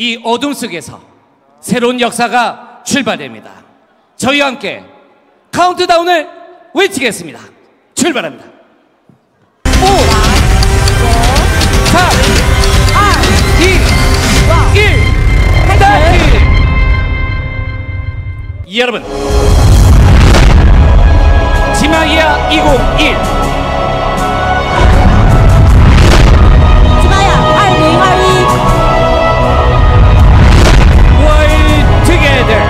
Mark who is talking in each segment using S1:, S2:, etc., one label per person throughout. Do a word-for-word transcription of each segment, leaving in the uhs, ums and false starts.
S1: 이 어둠 속에서 새로운 역사가 출발됩니다. 저희와 함께 카운트다운을 외치겠습니다. 출발합니다. 오, 사, 이, 일, 스타트! 여러분, 지마이아 이천이십일 World Together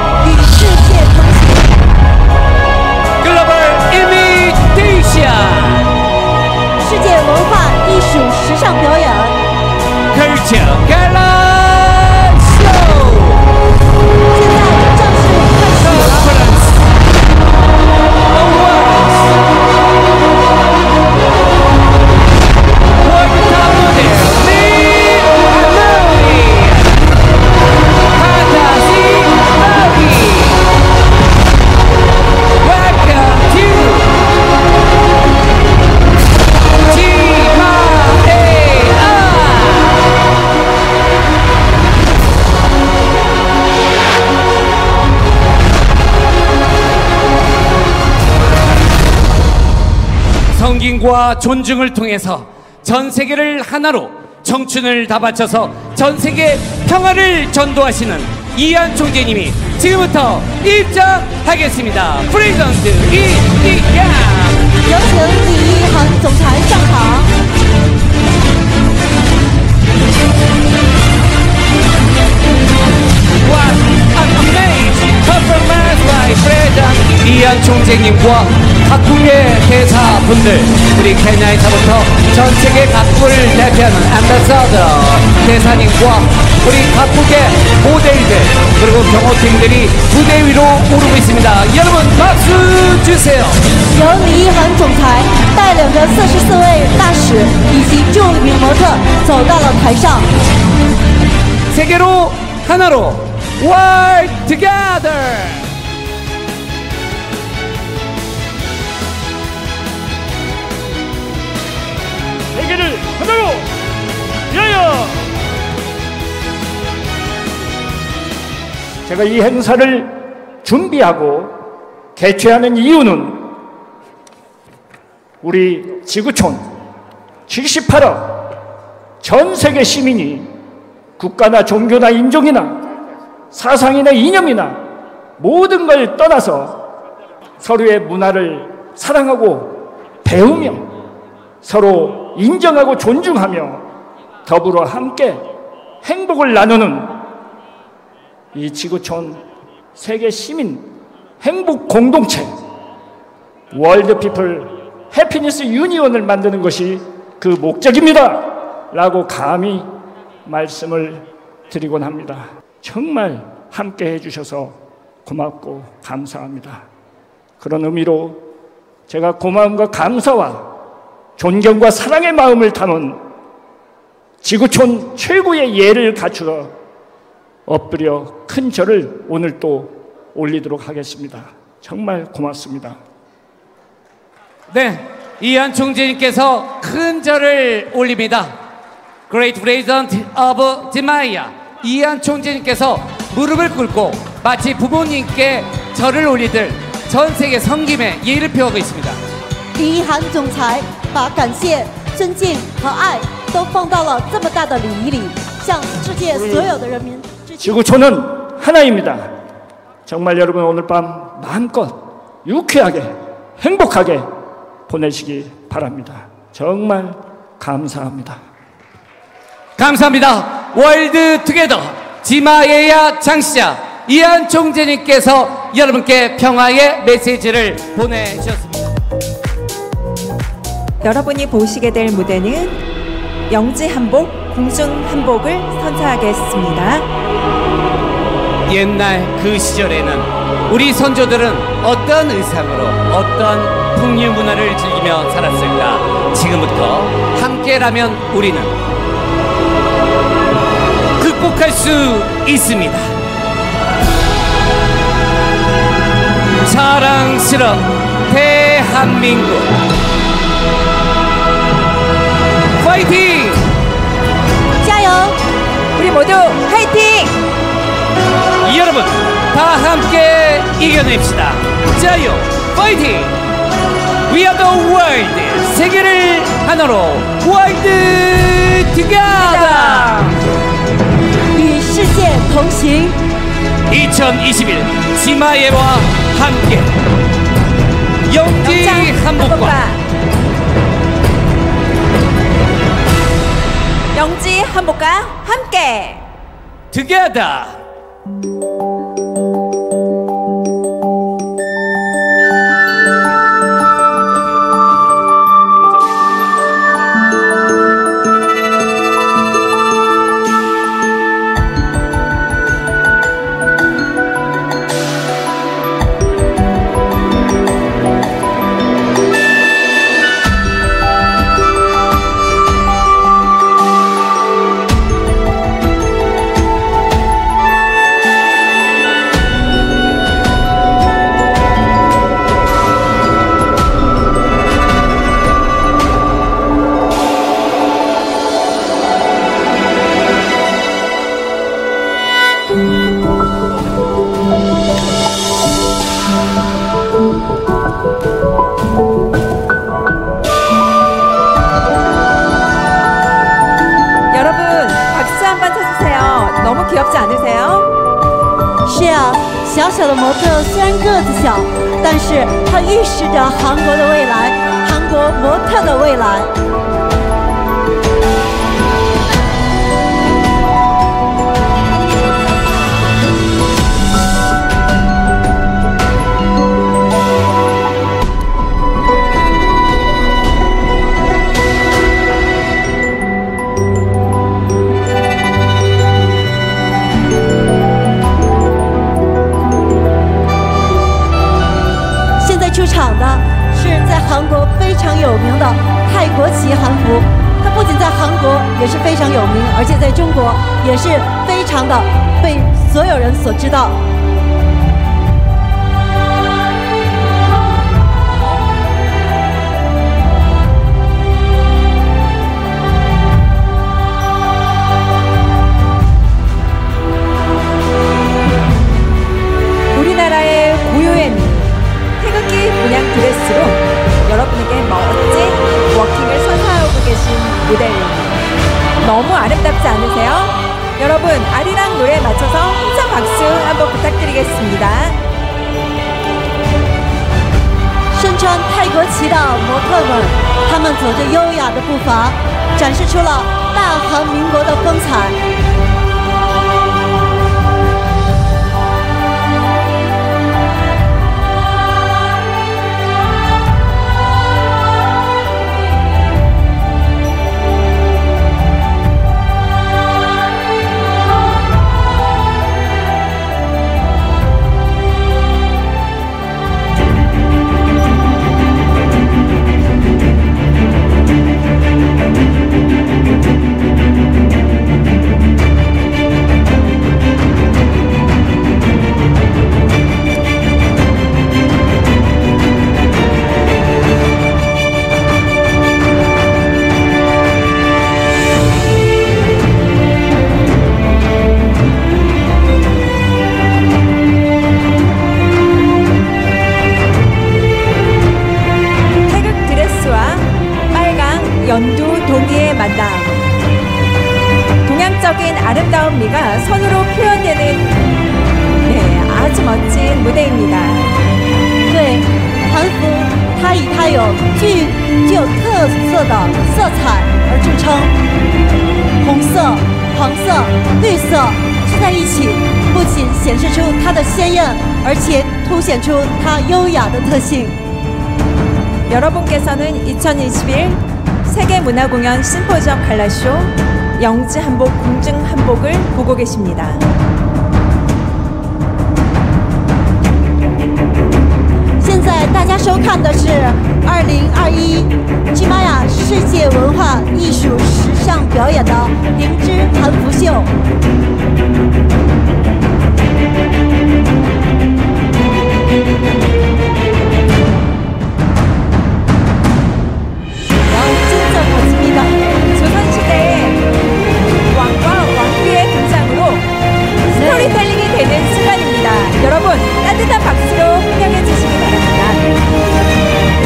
S1: Global Imitation
S2: 世界文化艺术时尚表演
S1: Culture Gala Show
S2: 现在正式开始了。
S1: Conference Awards World Top Model Lee Hanoi Fantasy Lobby Welcome to 지마에아 성김과 존중을 통해서 전 세계를 하나로 청춘을 다 바쳐서 전 세계 평화를 전도하시는 이한 총재님이 지금부터 입장하겠습니다. 프레젠트 이이양
S2: 有请李一恒总裁上场。
S1: What an amazing performance by President 이한 총재님과 각국의 대사분들, 우리 케냐에서부터 전 세계 각국을 대표하는 앰베서더 대사님과 우리 각국의 모델들 그리고 경호팀들이 무대 위로 오르고 있습니다. 여러분 박수 주세요.
S2: 由李一恒总裁带领着四十四位大使以及著名模特走到了台上。
S1: 세계로 하나로 World Together.
S3: 세계를 하나로 위하여. 제가 이 행사를 준비하고 개최하는 이유는 우리 지구촌 칠십팔억 전 세계 시민이 국가나 종교나 인종이나 사상이나 이념이나 모든 걸 떠나서 서로의 문화를 사랑하고 배우며 서로 인정하고 존중하며 더불어 함께 행복을 나누는 이 지구촌 세계 시민 행복 공동체 월드 피플 해피니스 유니온을 만드는 것이 그 목적입니다 라고 감히 말씀을 드리곤 합니다. 정말 함께 해주셔서 고맙고 감사합니다. 그런 의미로 제가 고마움과 감사와 존경과 사랑의 마음을 담은 지구촌 최고의 예를 갖추어 엎드려 큰 절을 오늘 또 올리도록 하겠습니다. 정말 고맙습니다.
S1: 네, 이한 총재님께서 큰 절을 올립니다. Great President of 지마이아 이한 총재님께서 무릎을 꿇고 마치 부모님께 절을 올리듯 전 세계 섬김의 예를 표하고 있습니다.
S2: 李一恒总裁把感谢、尊敬和爱都放到了这么大的礼仪里，向世界所有的人民致敬。
S3: 지구촌은 하나입니다. 정말 여러분 오늘 밤 마음껏 유쾌하게 행복하게 보내시기 바랍니다. 정말 감사합니다.
S1: 감사합니다. 월드 투게더 지마에아 창시자 이한 총재님께서 여러분께 평화의 메시지를 보내주셨습니다.
S4: 여러분이 보시게 될 무대는 영지한복, 공중한복을 선사하겠습니다.
S1: 옛날 그 시절에는 우리 선조들은 어떤 의상으로 어떤 풍류 문화를 즐기며 살았을까? 지금부터 함께라면 우리는 극복할 수 있습니다. 사랑스러운 대한민국 파이팅!
S2: 加油！
S4: 우리 모두 화이팅!
S1: 여러분 다 함께 이겨냅시다. 자유 파이팅! We are the world. 세계를 하나로 월드 투게더.
S2: 与世界同行。
S1: 이천이십일 지마예와 함께 영지 한복과
S4: 영지 한복과 함께
S1: 투게더.
S4: 귀엽지 않으세요?
S2: 是啊，小小的模特虽然个子小，但是它预示着韩国的未来，韩国模特的未来。 出场的是在韩国非常有名的泰国旗韩服，它不仅在韩国也是非常有名，而且在中国也是非常的被所有人所知道。
S4: 우리나라의 고유의 미 태극기 문양 드레스로 여러분에게 멋진 워킹을 선사하고 계신 모델입니다. 너무 아름답지 않으세요? 여러분 아리랑 노래에 맞춰서 힘찬 박수 한번 부탁드리겠습니다.
S2: 身穿泰国旗的模特们，他们走着优雅的步伐，展示出了大韩民国的风采。
S4: 연두 동이의 만남. 동양적인 아름다운 미가 선으로 표현되는 네, 아주 멋진 무대입니다.
S2: 对，韩服它以它有具具有特色的色彩而著称，红色、黄色、绿色聚在一起，不仅显示出它的鲜艳，而且凸显出它优雅的特性。
S4: 여러분께서는 이천이십일 세계문화공연 심포지엄 갈라쇼 영지 한복 공중 한복을 보고 계십니다.
S2: 现在大家收看的是二零二一吉玛雅世界文化艺术时尚表演的灵芝韩服秀。
S4: 조선시대에 왕과 왕비의 등장 따뜻한 박수로 환영해 주시기 바랍니다.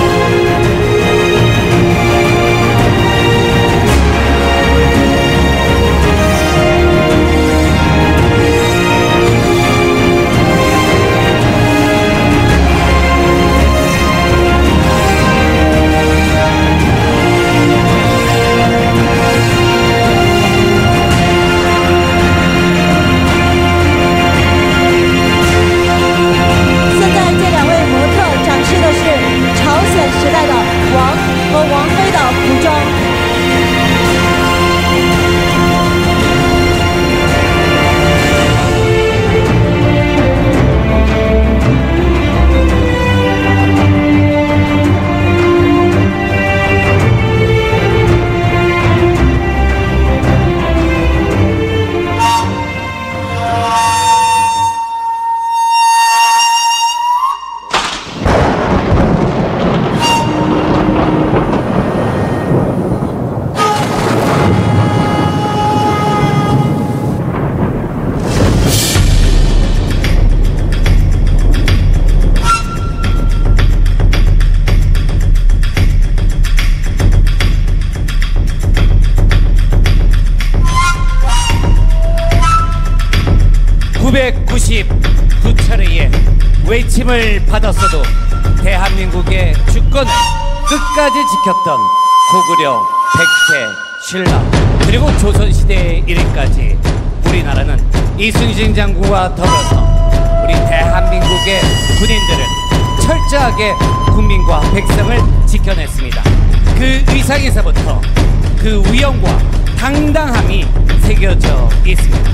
S1: 구백구십구 차례의 외침을 받았어도 대한민국의 주권을 끝까지 지켰던 고구려, 백제, 신라 그리고 조선시대에 이르기까지 우리나라는 이순신 장군과 더불어서 우리 대한민국의 군인들은 철저하게 국민과 백성을 지켜냈습니다. 그 의상에서부터 그 위엄과 당당함이 새겨져 있습니다.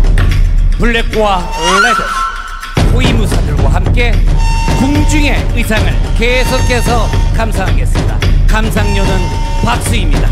S1: 블랙과 레드 호위무사들과 함께 궁중의 의상을 계속해서 감상하겠습니다. 감상료는 박수입니다.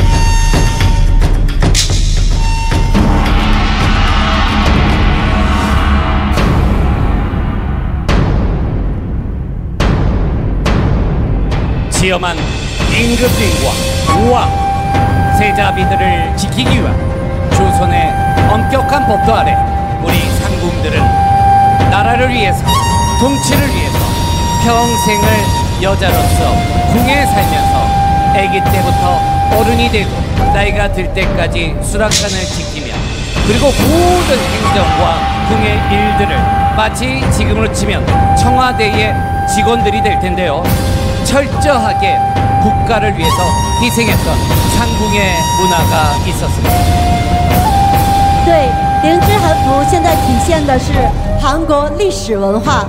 S1: 지엄한 임금님과 우왕, 세자비들을 지키기 위한 조선의 엄격한 법도 아래 우리 상궁들은 나라를 위해서, 통치를 위해서 평생을 여자로서 궁에 살면서 아기 때부터 어른이 되고 나이가 들 때까지 수락관을 지키며 그리고 모든 행정과 궁의 일들을 마치 지금으로 치면 청와대의 직원들이 될 텐데요. 철저하게 국가를 위해서 희생했던 상궁의 문화가 있었습니다.
S2: 对，灵芝韩服现在体现的是韩国历史文化。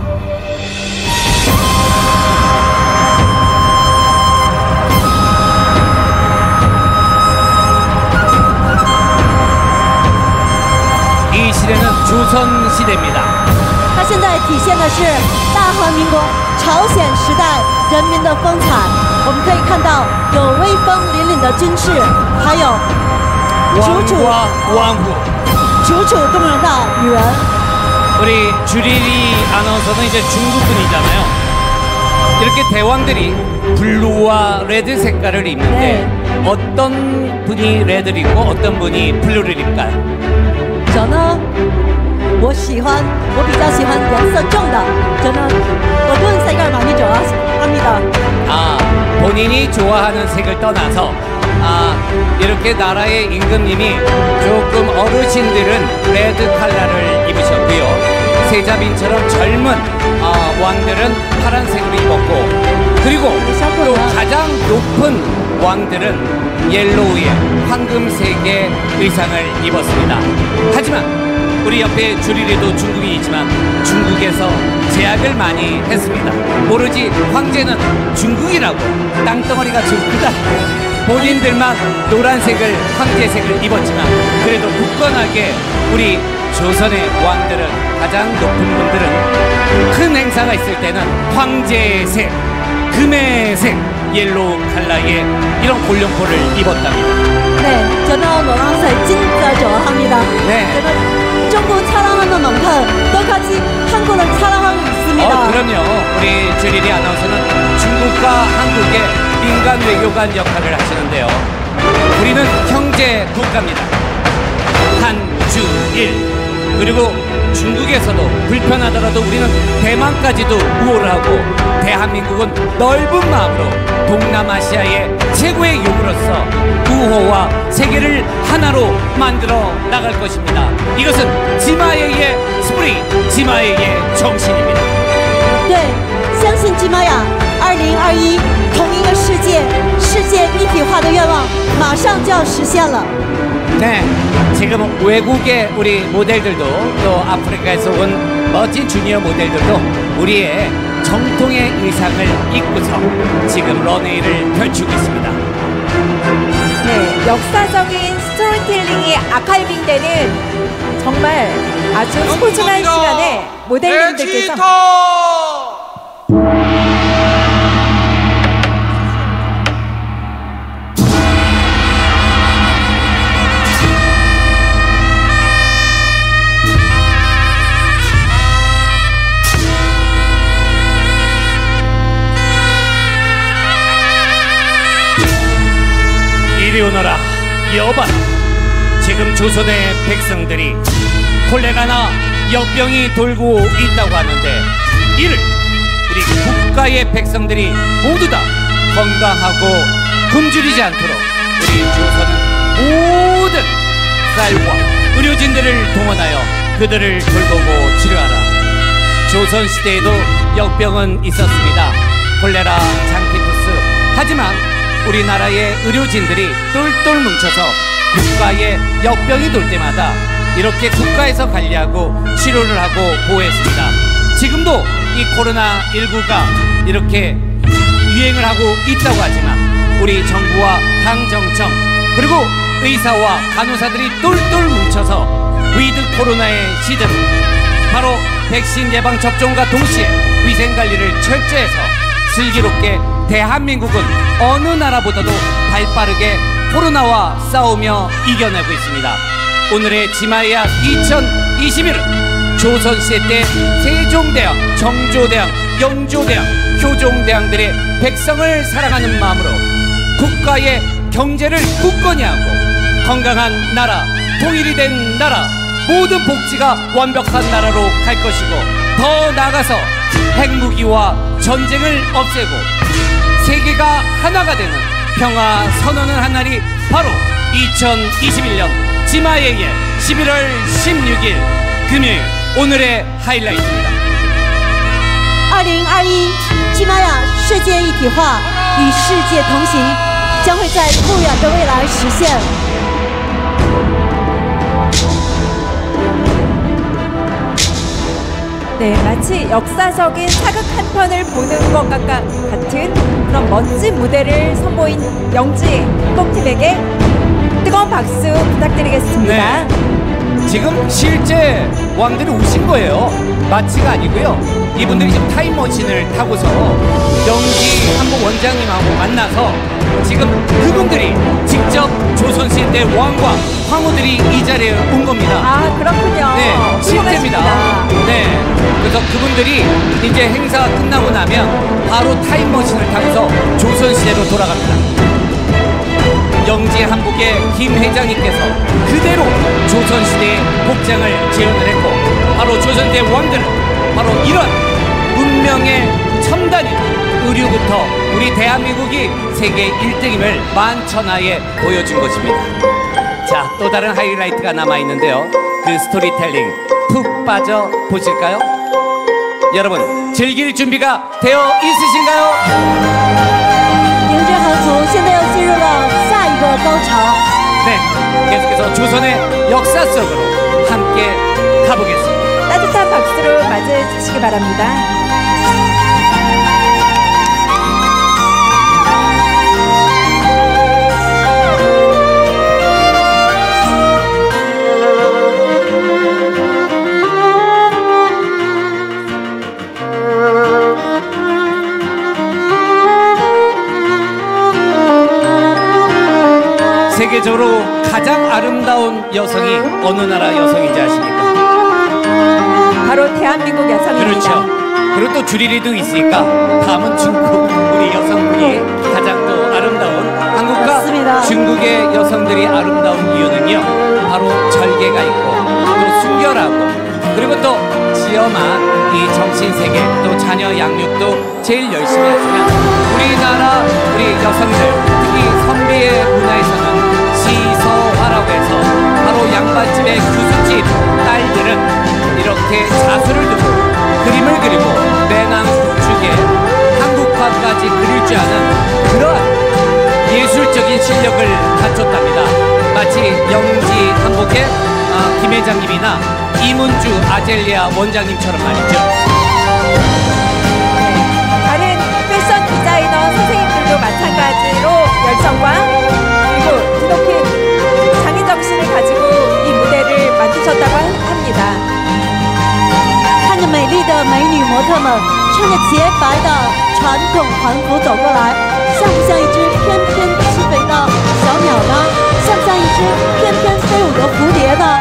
S1: 이 시대는 조선 시대입니다.
S2: 它现在体现的是大韩民国朝鲜时代人民的风采。我们可以看到有威风凛凛的军士，还有楚楚
S1: 왕과 왕후.
S2: 楚楚动人的女人。
S1: 우리 주리리 아나운서는 이제 중국 분이잖아요. 이렇게 대왕들이 블루와 레드 색깔을 입는데 어떤 분이 레드를 입고 어떤 분이 블루를 입을까요?
S2: 这呢，我喜欢，我比较喜欢颜色重的。这呢，어떤 색을 많이 좋아합니다.
S1: 아, 본인이 좋아하는 색을 떠나서 아, 이렇게 나라의 임금님이 조금 어르신들은 레드 컬러를 입으셨고요. 세자빈처럼 젊은 아, 왕들은 파란색으로 입었고 그리고 또 가장 높은 왕들은 옐로우의 황금색의 의상을 입었습니다. 하지만 우리 옆에 주리리도 중국인이지만 중국에서 제약을 많이 했습니다. 오로지 황제는 중국이라고 땅덩어리가 좀 크다. 본인들만 노란색을 황제색을 입었지만 그래도 굳건하게 우리 조선의 왕들은 가장 높은 분들은 큰 행사가 있을 때는 황제색, 금의색, 옐로우 컬러의 이런 골룡포를 입었답니다.
S2: 네, 저는 노란색 진짜 좋아합니다.
S1: 네.
S2: 제가 중국 사랑하는 만큼 똑같이 한국을 사랑하고 있습니다.
S1: 어, 그럼요. 우리 주리리 아나운서는 중국과 한국의 민간 외교관 역할을 하시는데요. 우리는 형제 국가입니다. 한주일 그리고 중국에서도 불편하더라도 우리는 대만까지도 우호를 하고 대한민국은 넓은 마음으로 동남아시아의 최고의 요구로서 우호와 세계를 하나로 만들어 나갈 것입니다. 이것은 지마예의 스프링, 지마예의 정신입니다.
S2: 对，相信吉玛雅二零二一同一个世界、世界一体化的愿望马上就要实现了。
S1: 네, 지금 외국의 우리 모델들도 또 아프리카에서 온 멋진 주니어 모델들도 우리의 정통의 의상을 입고서 지금 런웨이를 펼치고 있습니다.
S4: 네, 역사적인 스토리텔링이 아카이빙되는 정말 아주 소중한 시간에 모델님들께서
S1: 이리 오너라 여반. 지금 조선의 백성들이 콜레라나 역병이 돌고 있다고 하는데 이를 우리 국가의 백성들이 모두 다 건강하고 굶주리지 않도록 우리 조선은 모든 쌀과 의료진들을 동원하여 그들을 돌보고 치료하라. 조선시대에도 역병은 있었습니다. 콜레라, 장티푸스. 하지만 우리나라의 의료진들이 똘똘 뭉쳐서 국가의 역병이 돌 때마다 이렇게 국가에서 관리하고 치료를 하고 보호했습니다. 지금도 이 코로나 십구가 이렇게 유행을 하고 있다고 하지만 우리 정부와 당정청 그리고 의사와 간호사들이 똘똘 뭉쳐서 위드 코로나의 시즌 바로 백신 예방 접종과 동시에 위생관리를 철저해서 슬기롭게 대한민국은 어느 나라보다도 발빠르게 코로나와 싸우며 이겨내고 있습니다. 오늘의 지마이야 이천이십일은 조선시대 때 세종대왕, 정조대왕, 영조대왕, 효종대왕들의 백성을 사랑하는 마음으로 국가의 경제를 굳건히 하고 건강한 나라, 통일이 된 나라, 모든 복지가 완벽한 나라로 갈 것이고 더 나아가서 핵무기와 전쟁을 없애고 세계가 하나가 되는 평화 선언을 한 날이 바로 이천이십일 년 지마예의 십일월 십육일 금요일 오늘의 하이라이트입니다.
S2: 二零二一吉玛雅世界一体化与世界同行，将会在不远的未来实现。
S4: 네, 마치 역사적인 사극 한 편을 보는 것 같은 그런 멋진 무대를 선보인 영지 홍보팀에게 뜨거운 박수 부탁드리겠습니다.
S1: 네. 지금 실제 왕들이 오신 거예요. 마치가 아니고요. 이분들이 지금 타임머신을 타고서 영지 한복 원장님하고 만나서 지금 그분들이 직접 조선시대 때 왕과 황후들이 이 자리에 온 겁니다.
S4: 아, 그렇군요.
S1: 네, 실제입니다.
S4: 훌륭하십니다.
S1: 네, 그래서 그분들이 이제 행사가 끝나고 나면 바로 타임머신을 타고서 조선시대로 돌아갑니다. 영지 한복의 김 회장님께서 그대로 조선시대의 복장을 재현을 했고 바로 조선시대 왕들은 바로 이런 문명의 첨단인 의료부터 우리 대한민국이 세계 일 등임을 만천하에 보여준 것입니다. 자, 또 다른 하이라이트가 남아있는데요. 그 스토리텔링 푹 빠져 보실까요? 여러분 즐길 준비가 되어 있으신가요?
S2: 迎着韩服，现在要进入了下一个高潮。
S1: 네, 계속해서 조선의 역사 속으로 함께 가보겠습니다.
S4: 따뜻한 박수로 맞이해 주시기 바랍니다.
S1: 세계적으로 가장 아름다운 여성이 어느 나라 여성인지 아십니까?
S4: 바로 대한민국 여성입니다.
S1: 그렇죠. 그리고 또 주리리도 있으니까 다음은 중국 우리 여성분이 가장 또 아름다운 한국과
S2: 맞습니다.
S1: 중국의 여성들이 아름다운 이유는요, 바로 절개가 있고 또 순결하고 그리고 또 지엄한 이 정신세계 또 자녀 양육도 제일 열심히 하지만 우리나라 우리 여성들 특히 선비의 문화에서는 시서화라고 해서 바로 양반집의 교수집 딸들은 이렇게 자수를 두고 그림을 그리고 내남 북쪽에 한국화까지 그릴 줄 아는 그러한 예술적인 실력을 갖췄답니다. 마치 영지 한복의 어, 김 회장님이나 이문주 아젤리아 원장님처럼 말이죠.
S4: 네, 다른 패션 디자이너 선생님들도 마찬가지로 열정과 그리고 드높은 장인 정신을 가지고 이 무대를 만드셨다고 합니다.
S2: 看着美丽的美女模特们穿着洁白的传统环服走过来，像不像一只翩翩起飞的小鸟呢？像不像一只翩翩飞舞的蝴蝶呢？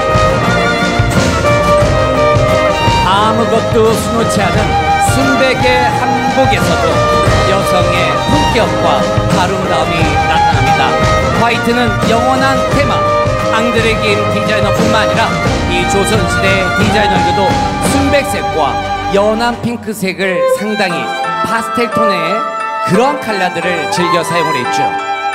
S1: 아무것도 수놓지 않은 순백의 한복에서도 여성의 품격과 아름다움이 나타납니다. 화이트는 영원한 테마, 앙드레김 디자이너뿐만 아니라 이 조선시대 디자이너들도 순백색과 연한 핑크색을 상당히 파스텔 톤의 그러한 컬러들을 즐겨 사용을 했죠.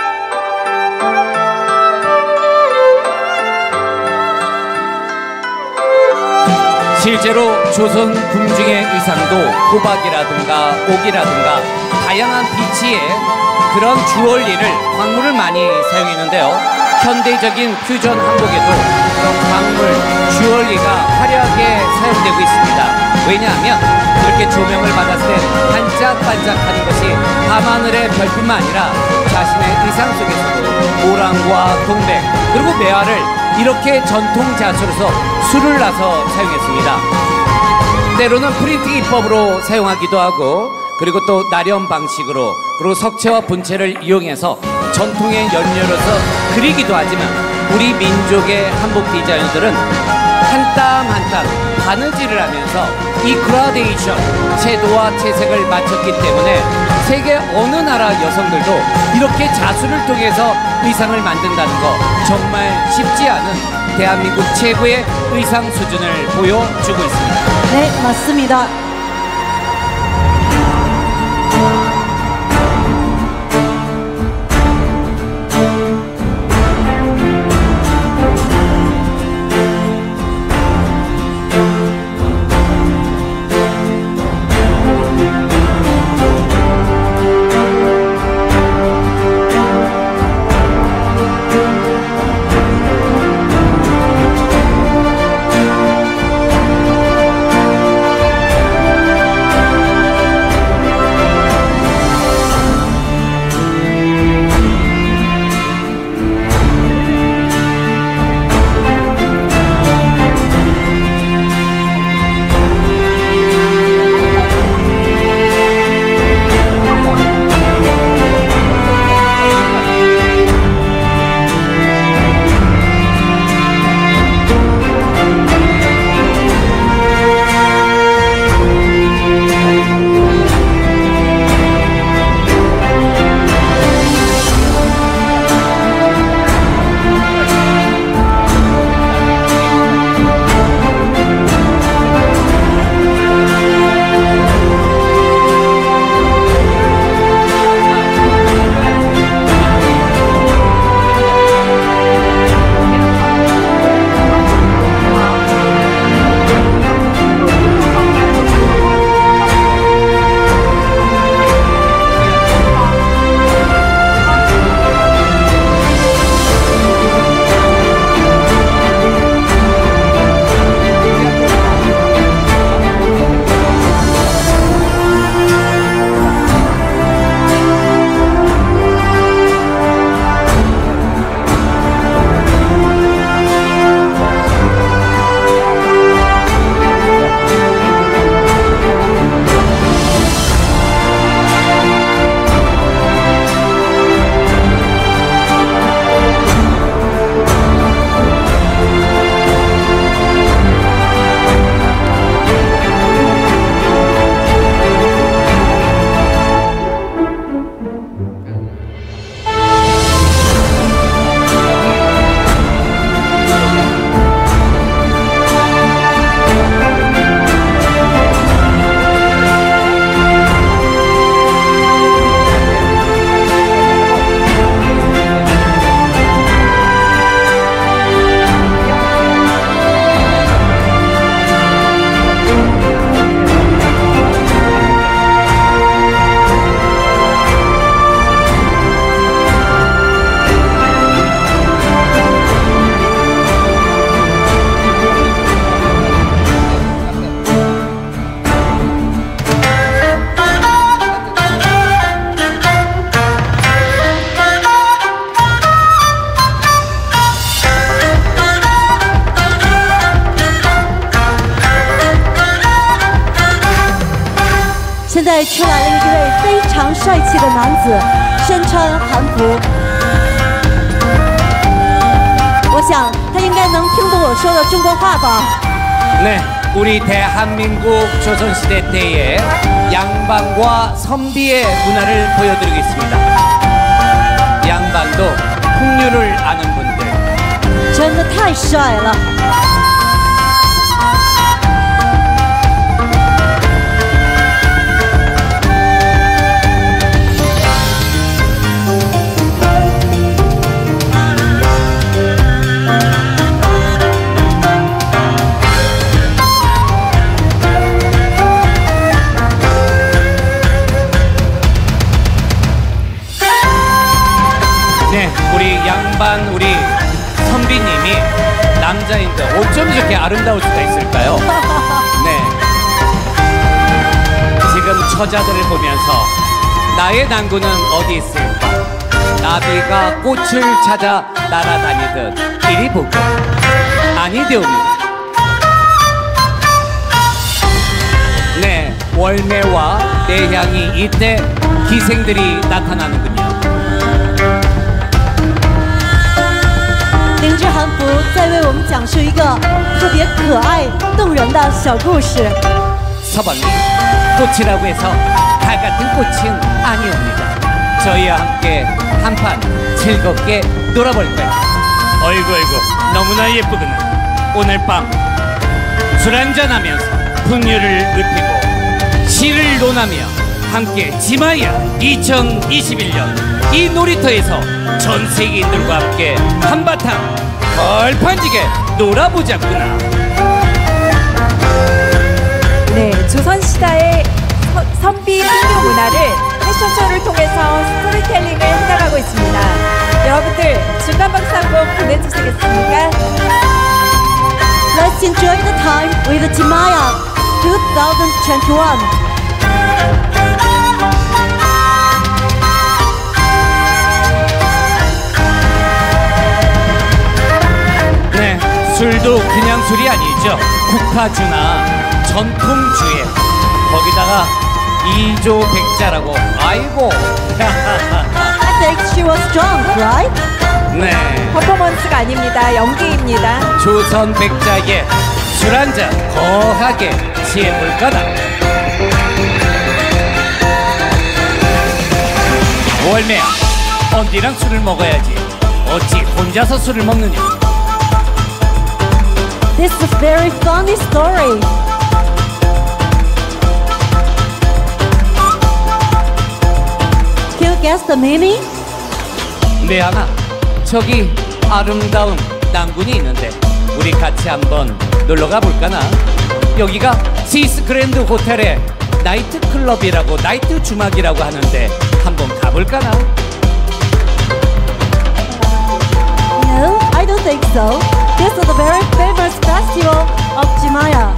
S1: 실제로 조선 궁중의 의상도 호박이라든가 옥이라든가 다양한 비치의 그런 주얼리를 광물을 많이 사용했는데요. 현대적인 퓨전 한복에도 그런 광물, 주얼리가 화려하게 사용되고 있습니다. 왜냐하면 이렇게 조명을 받았을 때 반짝반짝하는 것이 밤하늘의 별뿐만 아니라 자신의 의상 속에서도 오랑과 동백 그리고 매화를 이렇게 전통 자수로서 술을 나서 사용했습니다. 때로는 프린트 기법으로 사용하기도 하고 그리고 또 나련 방식으로 그리고 석체와 분체를 이용해서 전통의 연료로서 그리기도 하지만 우리 민족의 한복 디자이너들은 한 땀 한 땀 바느질을 하면서 이 그라데이션 채도와 채색을 맞췄기 때문에 세계 어느 나라 여성들도 이렇게 자수를 통해서 의상을 만든다는 거 정말 쉽지 않은 대한민국 최고의 의상 수준을 보여주고 있습니다.
S2: 네, 맞습니다. 现在出来了一位非常帅气的男子，身穿韩服。我想他应该能听懂我说的中国话吧。
S1: 네, 우리 대한민국 조선시대 때의 양반과 선비의 문화를 보여드리겠습니다. 양반도 풍류를 아는 분들.
S2: 真的太帅了。
S1: 네, 우리 양반 우리 선비님이 남자인데 어쩜 이렇게 아름다울 수가 있을까요? 네, 지금 처자들을 보면서 나의 난구는 어디 있을까? 나비가 꽃을 찾아 날아다니듯 이리 보고 아니되옵니다. 네, 월매와 내향이 이때 기생들이 나타나는군요.
S2: 林之韩服在为我们讲述一个特别可爱、动人的小故事。
S1: 서방님, 꽃이라고 해서 다 같은 꽃은 아니옵니다. 저희와 함께 한판 즐겁게 놀아볼 거예요. 어이구 어이구 너무나 예쁘구나. 오늘 밤 술 한잔하면서 풍류를 읊히고 시를 논하며 함께 지마야 이천이십일 년 이 놀이터에서 전 세계인들과 함께 한바탕 걸판지게 놀아보자꾸나.
S4: 네, 조선시대의 서, 선비 풍류 문화를 패션쇼를 통해서 스토리텔링을 해나가고 있습니다. 여러분들 중간 박수 한번 보내주시겠습니까?
S2: Let's enjoy the time with Jimaya twenty twenty-one.
S1: 네, 술도 그냥 술이 아니죠. 국화주나 전통주에 거기다가 이조 백자라고. 아이고.
S2: I think she was drunk, right?
S1: 네,
S4: 퍼포먼스가 아닙니다. 연기입니다.
S1: 조선 백자에 술 한잔 거하게 취해볼까나. 월매야, 언니랑 술을 먹어야지. 어찌 혼자서 술을 먹느냐.
S2: This is a very funny story. Can you guess the meaning?
S1: 내하나, 저기 아름다운 난군이 있는데 우리 같이 한번 놀러가 볼까나. 여기가 스위스 그랜드 호텔의 나이트 클럽이라고, 나이트 주막이라고 하는데 한번 가볼까나.
S2: No, I don't think so. This is a very famous festival of Jimaya.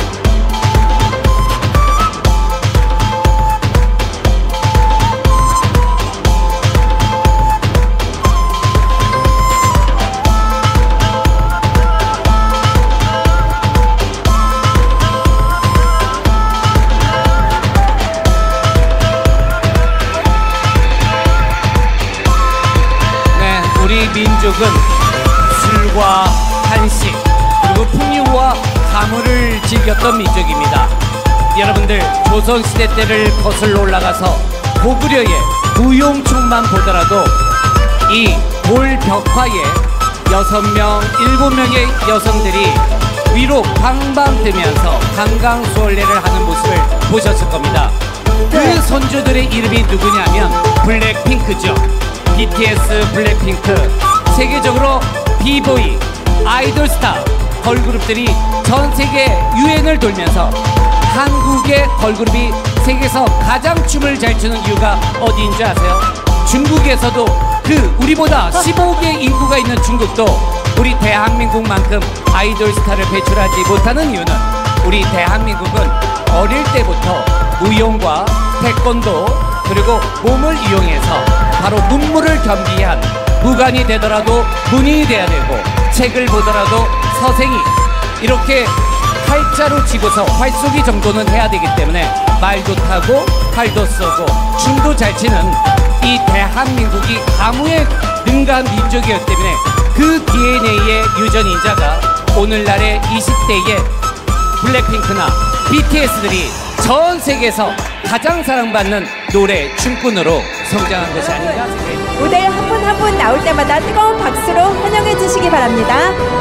S1: 네, 우리 민족은 술과 한식 그리고 풍류와 가물을 즐겼던 민족입니다. 여러분들 조선시대 때를 거슬러 올라가서 고구려의 무용총만 보더라도 이 돌벽화에 여섯 명, 일곱 명의 여성들이 위로 방방 뜨면서 강강수월래를 하는 모습을 보셨을 겁니다. 그 선조들의 이름이 누구냐면 블랙핑크죠. 비티에스 블랙핑크. 세계적으로 비보이, 아이돌 스타, 걸그룹들이 전 세계 유행을 돌면서 한국의 걸그룹이 세계에서 가장 춤을 잘 추는 이유가 어디인 줄 아세요? 중국에서도 그 우리보다 십오 개 인구가 있는 중국도 우리 대한민국만큼 아이돌 스타를 배출하지 못하는 이유는 우리 대한민국은 어릴 때부터 무용과 태권도 그리고 몸을 이용해서 바로 문물을 겸비한 무관이 되더라도 문인이 돼야 되고 책을 보더라도 서생이 이렇게 팔자로 치고서 활쏘기 정도는 해야 되기 때문에 말도 타고 칼도 쏘고 춤도 잘 치는 이 대한민국이 가무에 능가한 민족이었기 때문에 그 디엔에이의 유전인자가 오늘날의 이십 대의 블랙핑크나 비티에스들이 전 세계에서 가장 사랑받는 노래, 춤꾼으로 성장한 것이 아닌가 생각합니다.
S4: 모델 한 분 한 분 나올 때마다 뜨거운 박수로 환영해 주시기 바랍니다.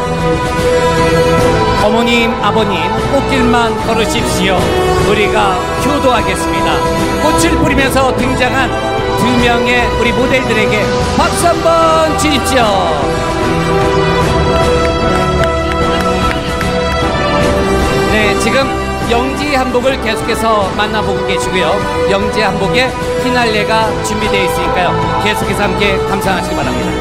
S1: 어머님, 아버님, 꽃길만 걸으십시오. 우리가 효도하겠습니다. 꽃을 뿌리면서 등장한 두 명의 우리 모델들에게 박수 한번 주십시오. 네, 지금 영지 한복을 계속해서 만나보고 계시고요. 영지 한복의 피날레가 준비되어 있으니까요. 계속해서 함께 감상하시기 바랍니다.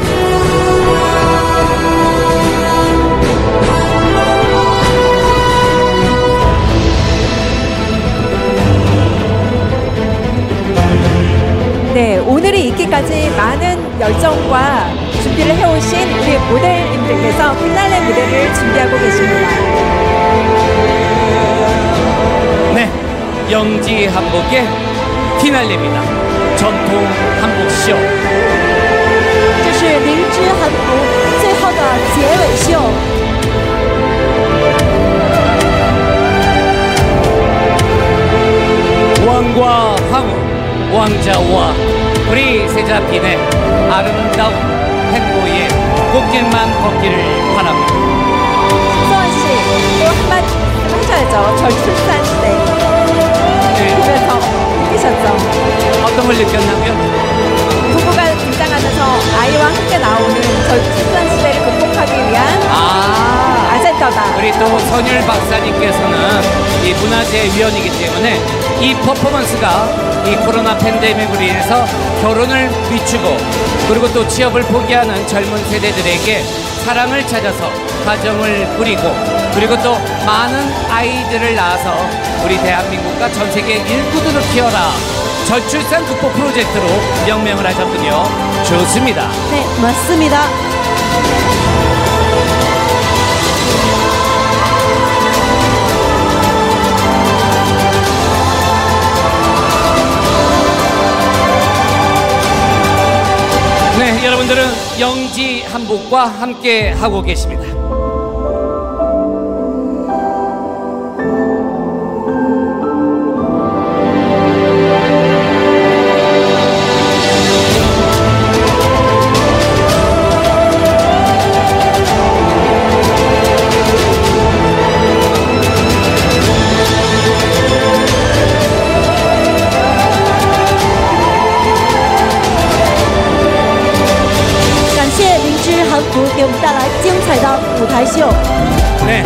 S4: 네, 오늘이 있기까지 많은 열정과 준비를 해오신 우리 모델님들께서 피날레 무대를 준비하고 계십니다.
S1: 네, 영지 한복의 피날레입니다. 전통 한복쇼.
S2: 这是灵芝韩服最后的结尾秀。
S1: 왕과 황후, 왕자와 우리 세자빈의 아름다운 행보의 꽃길만 걷기를 바랍니다.
S4: 소원 씨, 또 한마디 하셔야죠. 절출산 시대.
S1: 네.
S4: 보면서 느끼셨죠?
S1: 어떤 걸 느꼈냐고요?
S4: 부부가 등장하면서 아이와 함께 나오는 절출산 시대를 극복하기 위한
S1: 아,
S4: 아젠다다.
S1: 우리 또 선율 박사님께서는 이 문화재위원이기 때문에 이 퍼포먼스가 이 코로나 팬데믹으로 인해서 결혼을 늦추고 그리고 또 취업을 포기하는 젊은 세대들에게 사랑을 찾아서 가정을 꾸리고 그리고 또 많은 아이들을 낳아서 우리 대한민국과 전 세계 일구들을 키워라 저출산 극복 프로젝트로 명명을 하셨군요. 좋습니다.
S2: 네, 맞습니다.
S1: 네, 여러분들은 영지 한복과 함께 하고 계십니다. 네,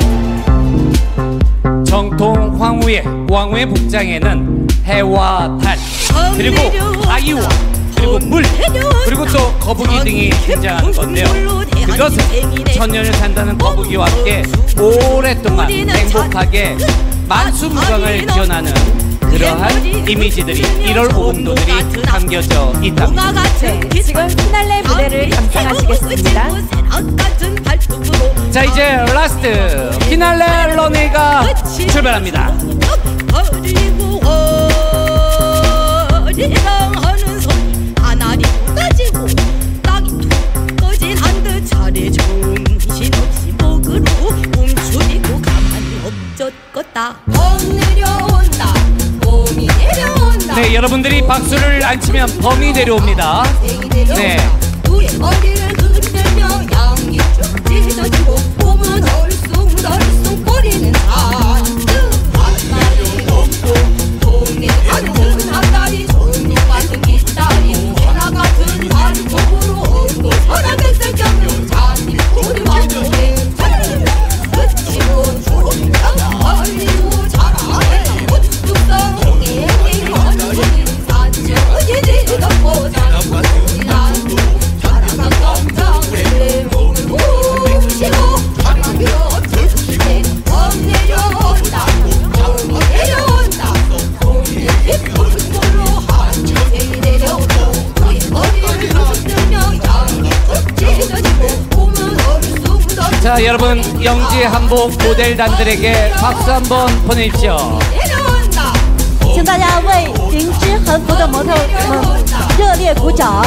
S1: 정통 황후의 왕후의 복장에는 해와 달 그리고 아이와 그리고 물 그리고 또 거북이 등이 등장하는 건데요. 그것은 천년을 산다는 거북이와 함께 오랫동안 행복하게 만수무강을 기원하는 그러한 이미지들이 일월 오분도들이 담겨져 있답니다.
S4: 네, 지금 피날레 무대를 감상하시겠습니다.
S1: 자, 이제 라스트 피날레 런웨이가 출발합니다. 네, 여러분들이 박수를 안 치면 범이 내려옵니다. 네. 자, 여러분 영지 한복 모델단들에게 박수 한번 보내십시오.
S2: 请大家为烈鼓掌。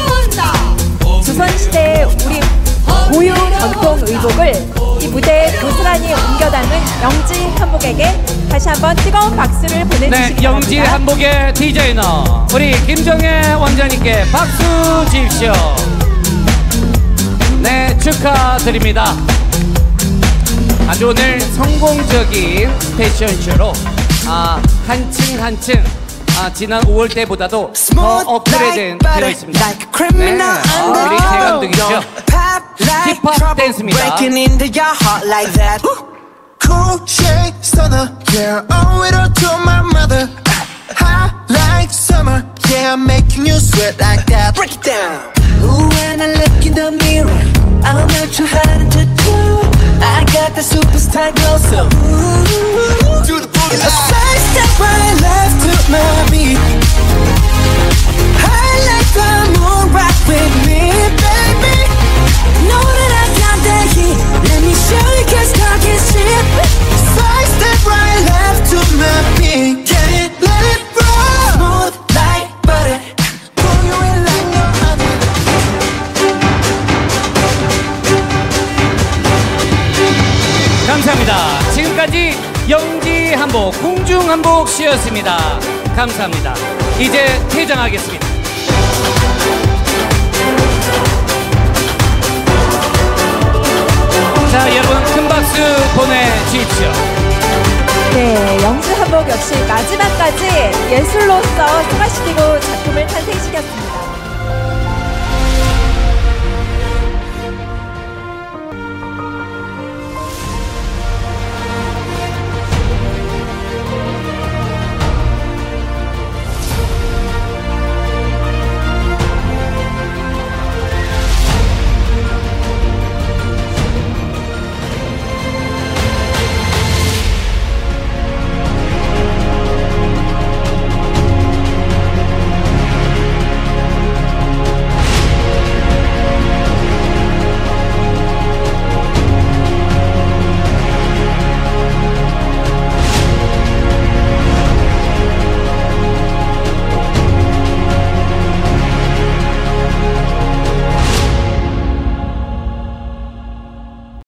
S4: 조선시대 우리 고유 전통 의복을 이 무대에 고스란히 옮겨 담은 영지 한복에게 다시 한번 뜨거운 박수를 보내주시기
S1: 네,
S4: 바랍니다.
S1: 영지 한복의 디자이너 우리 김정혜 원장님께 박수 주십시오. 네, 축하드립니다. 아주 오늘 성공적인 패션쇼로 아, 한층 한층 아, 지난 오월 때보다도 더 업그레이드 되어 있습니다. 네, 아, 우리 재감독이죠. 힙합 댄스입니다.
S5: Cool shade stunner, yeah, owe it all to my mother. Hot like summer, yeah, I'm making you sweat like that. Break it down. Ooh, when I look in the mirror, I'm not too hard to do. I got the superstar glow, so ooh, do the booty. A side step right left to my beat. I like the moon rock with me, baby. Know that I got that heat. Let me show you, cause talk is cheap. Side step right left to my beat. Get it, let it roll. Smooth like butter. Pull you in like no other.
S1: 감사합니다. 지금까지 영지 한복, 궁중 한복 씨였습니다. 감사합니다. 이제 퇴장하겠습니다. 자, 여러분 큰 박수 보내주십시오.
S4: 네, 영지 한복 역시 마지막까지 예술로서 승화시키고 작품을 탄생시켰습니다.